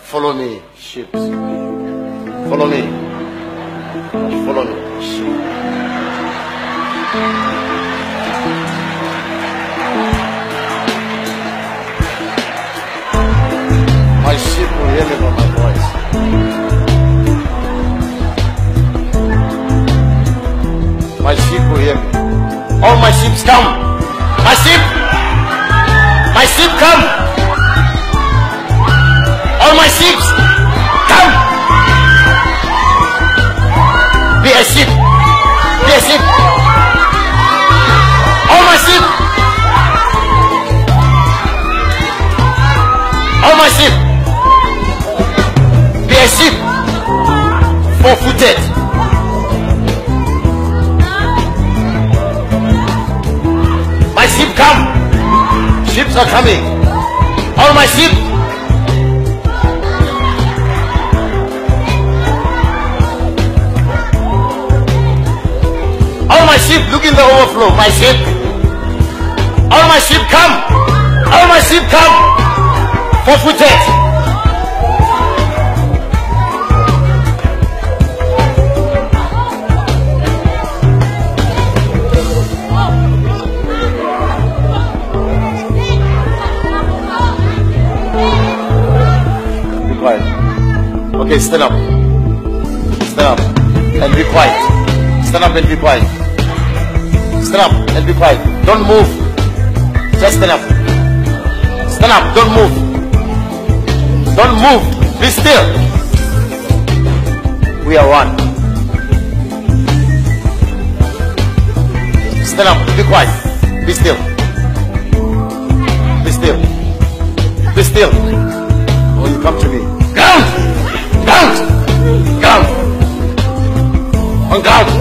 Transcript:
Follow me, sheep. Follow me. Follow me, sheep. My sheep will hear me by my voice. My sheep will hear me. All my sheep come. My sheep. My sheep come. All my sheep come. Be a sheep. Be a sheep. All my sheep. All my sheep. Be a sheep. 4-footed. My sheep come. Sheep are coming. All my sheep. All my sheep, look in the overflow. My sheep. All my sheep come. All my sheep come. 4-footed. Be quiet. Okay, stand up. Stand up and be quiet. Stand up and be quiet. Stand up and be quiet. Don't move. Just stand up. Stand up. Don't move. Don't move. Be still. We are one. Stand up. Be quiet. Be still. Be still. Be still. Or you come to me. Ground! Ground! Ground! On ground!